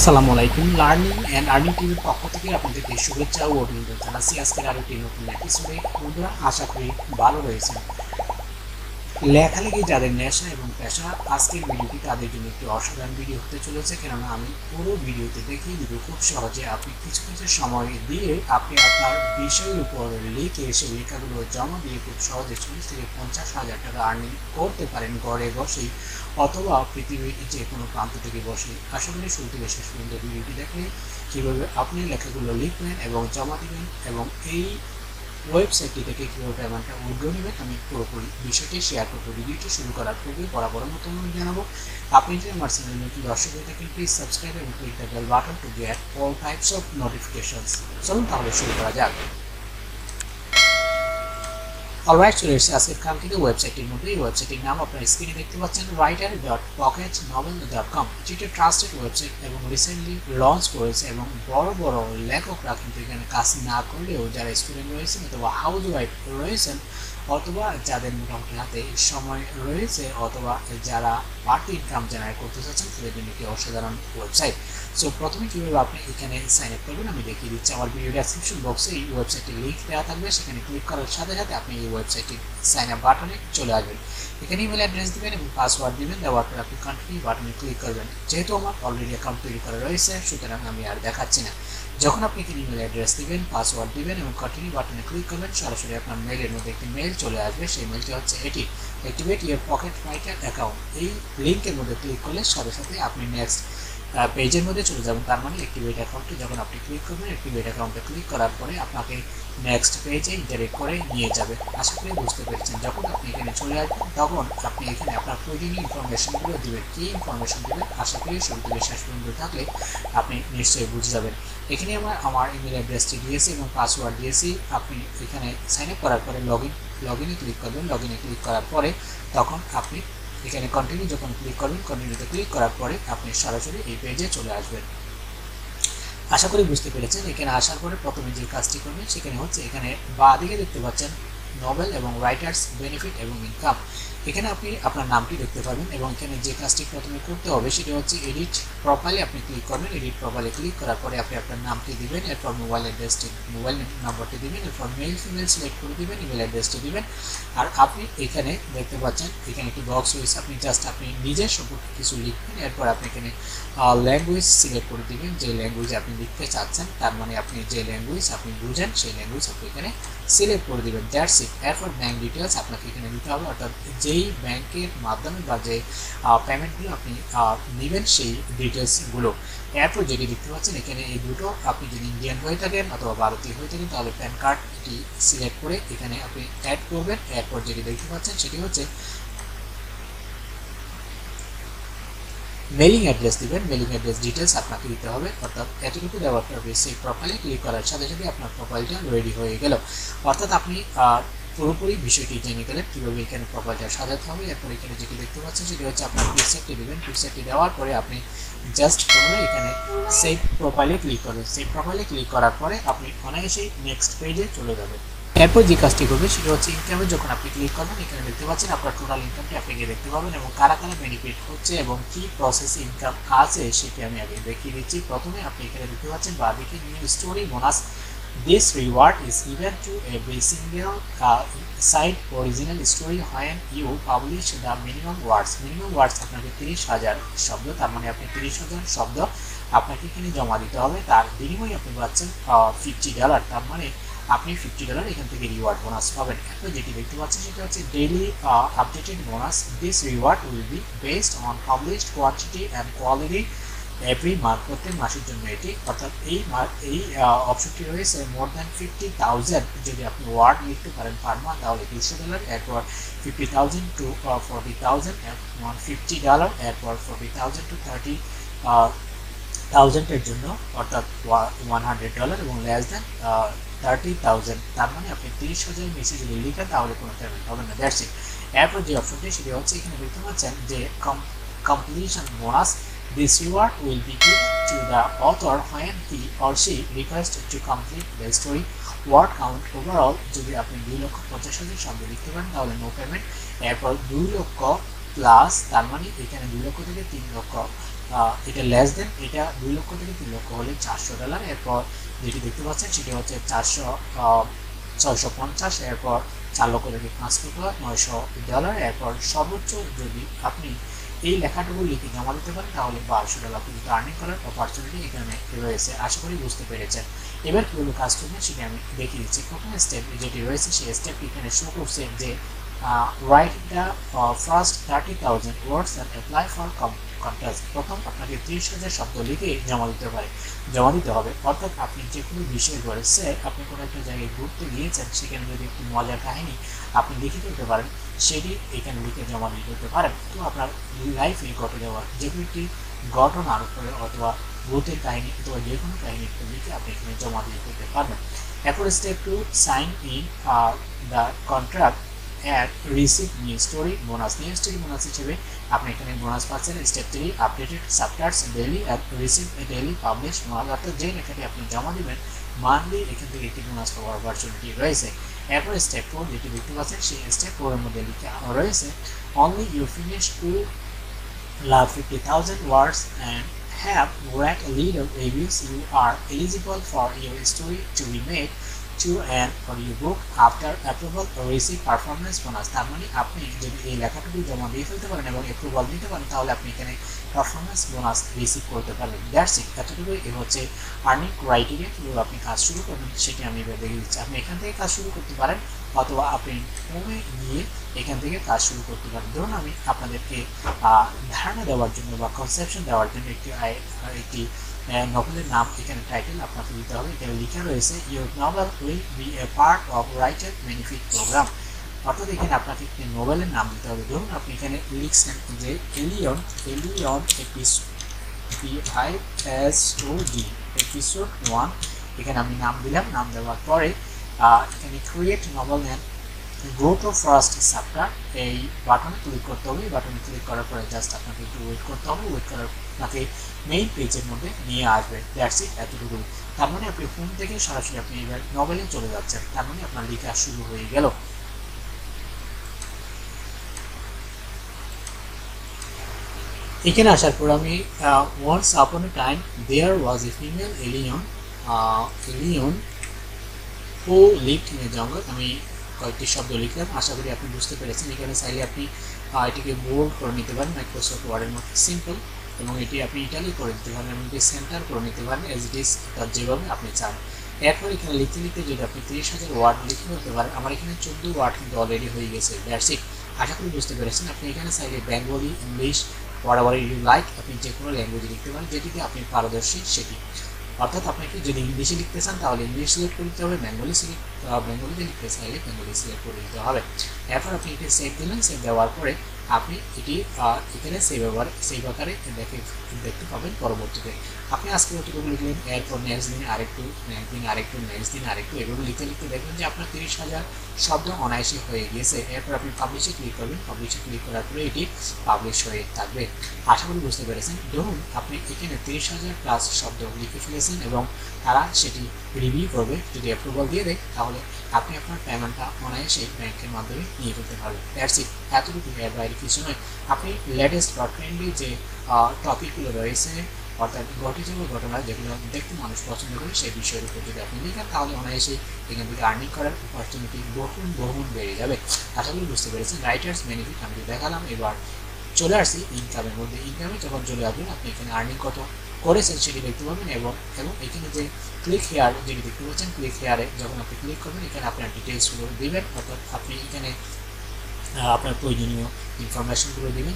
আসসালামু আলাইকুম। Learning and earning টিভির পক্ষ থেকে আপনাদেরকে শুভেচ্ছা ও অভিনন্দন জানাচ্ছি আজকের আরও একটি নতুন এপিসোডে। বন্ধুরা, আশা করি ভালো রয়েছেন। লেখালেখি যাদের নেশা এবং পেশা, আজকের ভিডিওটি তাদের জন্য একটি অসাধারণ ভিডিও হতে চলেছে, কেননা আমি পুরো ভিডিওতে দেখিয়ে দিব খুব সহজে আপনি কিছু কিছু সময় দিয়ে আপনি আপনার বিষয়ের উপর লিখে সেই লেখাগুলো জমা দিয়ে খুব সহজে 40 থেকে 50,000 টাকা আর্নিং করতে পারেন ঘরে বসেই, অথবা পৃথিবীর যে কোনো প্রান্ত থেকে বসে। আশা করি শুরু থেকে শেষ পর্যন্ত ভিডিওটি দেখলে কীভাবে আপনি লেখাগুলো লিখবেন এবং জমা দেবেন এবং এই ওয়েবসাইটটি থেকে কীভাবে পেমেন্টটা উইথড্র নেবেন আমি পুরোপুরি বিষয়টি শেয়ার করবো। ভিডিওটি শুরু করার পূর্বে বরাবর মতো অনুরোধ জানাবো, আপনি যদি আমার চ্যানেলে নতুন দর্শক হয়ে থাকেন প্লিজ সাবস্ক্রাইব এবং click the bell button to get all types of notifications. চলুন তাহলে শুরু করা যাক। অলরাইট, চলে এসেছে আজকের কাঙ্ক্ষিত ওয়েবসাইটের মধ্যে। এই ওয়েবসাইটের নাম আপনার স্ক্রিনে দেখতে পাচ্ছেন, writer.pocketnovel.com। এটি একটি ট্রাস্টেড ওয়েবসাইট এবং রিসেন্টলি লঞ্চ করেছে এবং বড় বড় লেখকরা কিন্তু এখানে কাজ না করলেও যারা স্টুডেন্ট রয়েছেন অথবা হাউস ওয়াইফ রয়েছেন অথবা যাদের মোটামুটি হাতে সময় রয়েছে অথবা যারা পার্টি ইনকাম জেনারেট করতে চাচ্ছেন তাদের জন্য একটি অসাধারণ ওয়েবসাইট। সো প্রথমে কীভাবে আপনি এখানে সাইন আপ করবেন আমি দেখিয়ে দিচ্ছি। আমার ভিডিও ডেসক্রিপশন বক্সে এই ওয়েবসাইটের লিঙ্ক দেওয়া থাকবে, সেখানে ক্লিক করার সাথে সাথে আপনি এই ওয়েবসাইটের সাইন আপ বাটনে চলে আসবেন। এখানে ইমেল অ্যাড্রেস দেবেন এবং পাসওয়ার্ড দেবেন, দেওয়ার পর আপনি কন্টিনিউ বাটনে ক্লিক করবেন। যেহেতু আমার অলরেডি অ্যাকাউন্ট তৈরি করা রয়েছে সুতরাং আমি আর দেখাচ্ছি না। যখন আপনি এখানে ইমেল অ্যাড্রেস দিবেন, পাসওয়ার্ড দিবেন এবং কন্টিনিউ বাটনে ক্লিক করবেন, সরাসরি আপনার মেইলের মধ্যে একটি মেইল চলে আসবে। সেই মেইলটি হচ্ছে এটি, activate your pocket writer account. এই লিঙ্কের মধ্যে ক্লিক করলে সাথে সাথে আপনি নেক্সট পেজের মধ্যে চলে যাবেন। তার মানে অ্যাক্টিভেট অ্যাকাউন্টে যখন আপনি ক্লিক করবেন, অ্যাক্টিভেট অ্যাকাউন্টে ক্লিক করার পরে আপনাকে নেক্সট পেজে ইন্টারেক্ট করে নিয়ে যাবে। আশা করি বুঝতে পেরেছেন। যখন আপনি এখানে চলে আসবেন তখন আপনি এখানে আপনার প্রয়োজনীয় ইনফরমেশনগুলো দেবেন। কী ইনফরমেশন দেবেন আশা করি শুরু থেকে শেষ পর্যন্ত থাকলে আপনি নিশ্চয়ই বুঝে যাবেন। এখানে আমার ইমেল অ্যাড্রেসটি দিয়েছি এবং পাসওয়ার্ড দিয়েছি। আপনি এখানে সাইন আপ করার পরে লগ ইনে ক্লিক করবেন। লগ ইনে ক্লিক করার পরে তখন আপনি এখানে কন্টিনিউ যখন ক্লিক করবেন, কন্টিনিউতে ক্লিক করার পরে আপনি সরাসরি এই পেজে চলে আসবেন। আশা করি বুঝতে পেরেছেন। এখানে আসার পরে প্রথমে যে কাজটি করবেন সেখানে হচ্ছে, এখানে বাঁ দিকে দেখতে পাচ্ছেন নোবেল এবং রাইটার্স বেনিফিট এবং ইনকাম। এখানে আপনি আপনার নামটি দেখতে পাবেন এবং এখানে যে কাজটি প্রথমে করতে হবে সেটি হচ্ছে এডিট প্রোফাইলে আপনি ক্লিক করবেন। এডিট প্রোফাইলে ক্লিক করার পরে আপনি আপনার নামটি দিবেন, এরপর মোবাইল নম্বরটি দিবেন, এরপর মেল ফিমেল সিলেক্ট করে দিবেন, ইমেল অ্যাড্রেসটি দিবেন। আর আপনি এখানে দেখতে পাচ্ছেন এখানে একটি বক্স রয়েছে, আপনি জাস্ট আপনি নিজের সম্পর্কে কিছু লিখবেন। এরপর আপনি এখানে ল্যাঙ্গুয়েজ সিলেক্ট করে দিবেন, যে ল্যাঙ্গুয়েজে আপনি লিখতে চাচ্ছেন। তার মানে আপনি যে ল্যাঙ্গুয়েজ আপনি বুঝেন সেই ল্যাঙ্গুয়েজ আপনি এখানে সিলেক্ট করে দিবেন। That's it. এরপর ব্যাঙ্ক ডিটেলস আপনাকে এখানে দিতে হবে, অর্থাৎ যেই ব্যাংকের মাধ্যমে বা যে পেমেন্টগুলো আপনি নেবেন সেই ডিটেলসগুলো। এরপর যেটি দেখতে পাচ্ছেন এখানে এই দুটো, আপনি যদি ইন্ডিয়ান হয়ে থাকেন অথবা ভারতীয় হয়ে থাকেন তাহলে প্যান কার্ড এটি সিলেক্ট করে এখানে আপনি অ্যাড করবেন। এরপর যেটি দেখতে পাচ্ছেন সেটি হচ্ছে মেলিং অ্যাড্রেস দিবেন। মেলিং অ্যাড্রেস ডিটেলস আপনাকে দিতে হবে, অর্থাৎ এতটুকু দেওয়ার পর সেই প্রোফাইলে ক্লিক করার সাথে সাথে আপনার প্রোফাইলটা রেডি হয়ে গেল। অর্থাৎ আপনি পুরোপুরি বিষয়টি জেনে গেলেন কীভাবে এখানে প্রোফাইলটা সাজাতে হবে। এরপর এখানে যেটি দেখতে পাচ্ছেন সেটি হচ্ছে আপনার পিকচারটি দেবেন। পিকচারটি দেওয়ার পরে আপনি জাস্ট করলে এখানে সেভ প্রোফাইলে ক্লিক করবেন। সেভ প্রোফাইলে ক্লিক করার পরে আপনি অনায়াসেই নেক্সট পেজে চলে যাবেন। এরপর যে কাজটি করবেন সেটা হচ্ছে ইনকামে যখন আপনি ক্লিক করবেন এখানে দেখতে পাচ্ছেন আপনার টোটাল ইনকামটি আপনি গিয়ে দেখতে পাবেন এবং কারা কারা বেনিফিট হচ্ছে এবং কি প্রসেস ইনকাম আছে সেটি আমি আগে দেখিয়ে দিচ্ছি। প্রথমে আপনি এখানে দেখতে পাচ্ছেন বাদিকে new story bonus. This reward is given to every single site original story when you publish the minimum words. Minimum words আপনাকে 30,000 শব্দ, তার মানে আপনি 30,000 শব্দ আপনাকে এখানে জমা দিতে হবে। তার বিনিময়ে আপনি পাচ্ছেন $50, তার মানে আপনি $50 এখান থেকে রিওয়ার্ড বোনাস পাবেন। এরপর যেটি দেখতে পাচ্ছেন সেটা হচ্ছে daily updated bonus. This reward will be based on published quantity and quality every month. প্রত্যেক মাসের জন্য এটি, অর্থাৎ এই অপশনটি রয়েছে মোর দ্যান 50,000 যদি আপনি ওয়ার্ড লিখতে পারেন পার মান্থ তাহলে $200। এরপর 50,000 টু 40,000 $50। এরপর 40,000 টু 30,000 এর জন্য অর্থাৎ $100 এবং লেস দ্যান 30,000 তার মানে আপনি 30,000 বেশি যদি লিখেন তাহলে কোনো পেমেন্ট হবে না। That's it. এরপর যে অপশনটি সেটি হচ্ছে এখানে দেখতে পাচ্ছেন যে completion bonus. This reward will be given to the author when he or she requests to complete the story. Word count overall যদি আপনি 2,50,000 শব্দ লিখতে পারেন তাহলে নো পেমেন্ট। এরপর 2 লক্ষ প্লাস, তার মানে এখানে 2 লক্ষ থেকে 3 লক্ষ এটা লেস দেন, এটা 2 লক্ষ থেকে 3 লক্ষ হলে $400। এরপর যেটি দেখতে পাচ্ছেন সেটি হচ্ছে 650, এরপর 4 লক্ষ থেকে 5 লক্ষ $900। এরপর সর্বোচ্চ যদি আপনি এই লেখাটুকু লিখে জমা দিতে পারেন তাহলে $1200 পর্যন্ত আর্নিং করার অপরচুনিটি এখানে রয়েছে। আশা করি বুঝতে পেরেছেন। এবার কীভাবে কাজ করবেন সেটা আমি দেখিয়ে দিচ্ছি। প্রথম স্টেপ যেটি রয়েছে সেই স্টেপটি এখানে শো করছে যে write the first 30,000 words and apply for contest। প্রথম আপনাকে 30,000 শব্দ লিখে জমা দিতে হবে। অর্থাৎ আপনি যে কোনো বিষয় রয়েছে, আপনি কোনো একটা জায়গায় ঘুরতে গিয়েছেন, সেখানে যদি একটি মজার কাহিনী আপনি লিখে দিতে পারেন, সেটি এখানে লিখে জমা দিতে পারেন। তো আপনার লাইফে ঘটে যাওয়া যে কোনো একটি ঘটনার উপরে অথবা ভূতের কাহিনী অথবা যে কোনো কাহিনী লিখে আপনি এখানে জমা দিয়ে করতে পারবেন। এরপর step 2, sign in the contract and receive new story bonus. New story bonus হিসেবে আপনি এখানে বোনাস পাচ্ছেন। Step 3, updated chapters daily and receive daily publish bonus. অর্থাৎ যে লেখাটি আপনি জমা দিবেন মান্থলি এখান থেকে একটি বোনাস পাওয়ার অপরচুনিটি রয়েছে। এরপর স্টেপ 4 যেটি দেখতে পাচ্ছেন সেই স্টেপ 4 এর মধ্যে লিখা রয়েছে only you finish to 50,000 words and have read a leader reviews, you are eligible for your story to be made to an audiobook after approval or receive performance bonus। তার মানে আপনি যদি এই লেখাটুকু জমা দিয়ে ফেলতে পারেন এবং অ্যাপ্রুভাল দিতে পারেন তাহলে আপনি এখানে পারফরমেন্স বোনাস রিসিভ করতে পারবেন। দ্যাটস ইট, এতটুকুই। এই হচ্ছে আর্নিং ক্রাইটেরিয়া। কীভাবে আপনি কাজ শুরু করবেন সেটি আমি এবার দেখিয়ে দিচ্ছি। আপনি এখান থেকে কাজ শুরু করতে পারেন অথবা আপনি হোমে গিয়ে এখান থেকে কাজ শুরু করতে পারেন। ধরুন আমি আপনাদেরকে ধারণা দেওয়ার জন্য বা কনসেপশন দেওয়ার জন্য একটি নভেলের নাম এখানে টাইটেল আপনাকে দিতে হবে। এখানে লেখা রয়েছে your novel will be a part of writer benefit program. অর্থাৎ এখানে আপনাকে একটি নোবেলের নাম দিতে হবে। ধরুন আপনি এখানে লিখছেন যে এলিয়ন এপিসোড 1। এখানে আমি নাম দিলাম। নাম দেওয়ার পরে এখানে ক্রিয়েট নভেল নেন, গো টু ফার্স্ট চ্যাপ্টার, এই বাটনে ক্লিক করতে হবে। এই বাটনে ক্লিক করার পরে জাস্ট আপনাকে একটু ওয়েট করতে হবে। ওয়েট করার আপনাকে মেইন পেজের মধ্যে নিয়ে আসবে। দ্যাটস ইট, এতটুকুই। তার মানে আপনি ফোন থেকে সরাসরি আপনি এবার নভেলে চলে যাচ্ছেন। তার মানে আপনার লেখা শুরু হয়ে গেল। এখানে আসার পর আমি once upon a time there was a female alien who lived in a jungle. আমি কয়েকটি শব্দ লিখলাম, আশা করি আপনি বুঝতে পেরেছেন। এখানে চাইলে আপনি এটিকে বোল্ড করে নিতে পারেন মাইক্রোসফট ওয়ার্ডের মতো সিম্পল, এবং এটি আপনি ইটালি করে দিতে পারেন এবং এটি সেন্টার করে নিতে পারেন এজ ইট ইজ, যেভাবে আপনি চান। এরপর এখানে লিখতে লিখতে যদি আপনি 30,000 ওয়ার্ড লিখে হতে পারেন, আমার এখানে 14 ওয়ার্ড কিন্তু অলরেডি হয়ে গেছে। দ্যাটস ইট, আশা করি বুঝতে পেরেছেন। আপনি এখানে চাইলে Bengali, English, whatever you like, আপনি যে কোনো ল্যাঙ্গুয়েজে লিখতে পারেন যেটিতে আপনি পারদর্শী সেটি। অর্থাৎ আপনাকে যদি ইংলিশে লিখতে চান তাহলে ইংলিশ সিলেক্ট করে দিতে হবে, বেঙ্গলিতে লিখতে চাইলে বেঙ্গলি সিলেক্ট করে দিতে হবে। এরপর আপনি এটি সেভ দিলেন। সেভ দেওয়ার পরে আপনি এটি এখানে সেভ আকারে দেখতে পাবেন পরবর্তীতে। আপনি আজকে কতটুকু লিখলেন, এরপর নেক্সট দিন আরেকটু, নেক্সট দিন আরেকটু, এগুলো লিখতে লিখতে দেখবেন যে আপনার 30,000 শব্দ অনায়াসে হয়ে গিয়েছে। এরপর আপনি পাবলিশে ক্লিক করবেন। পাবলিশে ক্লিক করার পরে এটি পাবলিশ হয়ে থাকবে। আশা করি বুঝতে পেরেছেন। ধরুন আপনি এখানে 30,000 প্লাস শব্দ লিখে ফেলেছেন এবং তারা সেটি রিভিউ করবে। যদি অ্যাপ্রুভাল দিয়ে দেয় তাহলে আপনি আপনার পেমেন্টটা অনায়াসে ব্যাংকের মাধ্যমে নিয়ে ফেলতে পারবেন। দ্যাটস ইট, এতটুকু। এর বাইরে কিছু নয়। আপনি লেটেস্ট বা ট্রেন্ডি যে টপিকগুলো রয়েছে, অর্থাৎ ঘটে যাওয়া ঘটনা যেগুলো দেখতে মানুষ পছন্দ করে, সেই বিষয়ের উপর যদি আপনি লিখেন তাহলে অনায়াসে এখান থেকে আর্নিং করার অপরচুনিটি বহুগুণ বেড়ে যাবে। আশা করি বুঝতে পেরেছেন। রাইটার্স বেনিফিট আমি দেখালাম। এবার চলে আসছি ইনকামের মধ্যে। ইনকামে যখন চলে আসবেন আপনি এখানে আর্নিং কত করেছেন সেটি দেখতে পাবেন, এবং এখানে যে ক্লিক হেয়ার যেটি দেখতে পাচ্ছেন, ক্লিক হেয়ারে যখন আপনি ক্লিক করবেন এখানে আপনার ডিটেলসগুলো দেবেন। অর্থাৎ আপনি এখানে আপনার প্রয়োজনীয় ইনফরমেশনগুলো দেবেন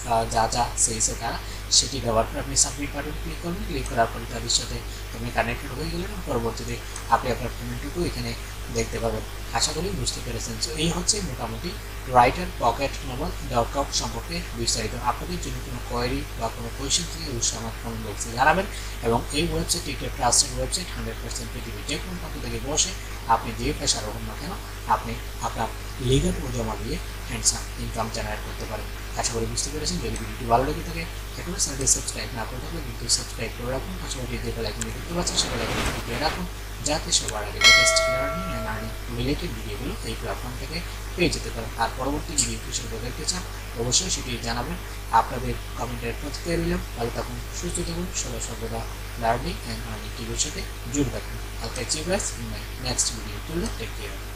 যা চেয়েছে তারা, সেটি দেওয়ার পর আপনি সাবমিট বাটন ক্লিক করবেন। ক্লিক করার পরে তাদের সাথে আপনি কানেক্টেড হয়ে গেলেন এবং পরবর্তীতে আপনি আপনার পেমেন্টটুকু এখানে দেখতে পাবেন। আশা করি বুঝতে পেরেছেন। তো এই হচ্ছে মোটামুটি রাইটার পকেট novel.com সম্পর্কে বিস্তারিত। আপনাদের যদি কোনো কোয়েরি বা কোনো কোয়েশ্চেন থেকে অবশ্যই আমার কমেন্ট বক্সে জানাবেন। এবং এই ওয়েবসাইটটি একটি ট্রাস্টেড ওয়েবসাইট, 100% পৃথিবীর যে কোনো প্রান্ত থেকে বসে আপনি যে পেশার হোক না কেন আপনি আপনার লিগাল জমা দিয়ে হ্যান্ডসাম ইনকাম জেনারেট করতে পারেন। আশা করি বুঝতে পেরেছেন। যদি ভিডিওটি ভালো লেগে থাকে এখনো চ্যানেলটি সাবস্ক্রাইব না করে থাকলে কিন্তু সাবস্ক্রাইব করে রাখুন, পাশাপাশি যে বেল আইকনটি দেখতে পাচ্ছেন সেই বেল আইকনটি টিপে রাখুন, যাতে সবার আগে latest learning and earning related ভিডিওগুলো এই প্ল্যাটফর্ম থেকে পেয়ে যেতে পারেন। আর পরবর্তী ভিডিও কিসের দেখতে চান অবশ্যই সেটি জানাবেন। আপনাদের কমেন্টের প্রতিক্রিয়া রইলাম। ভালো থাকুন, সুস্থ থাকুন, সদা সর্বদা লার্নিং অ্যান্ড আর্নিং টিভির সাথে জুড়ে থাকুন। I'll catch you guys in my next video. Till then, take care.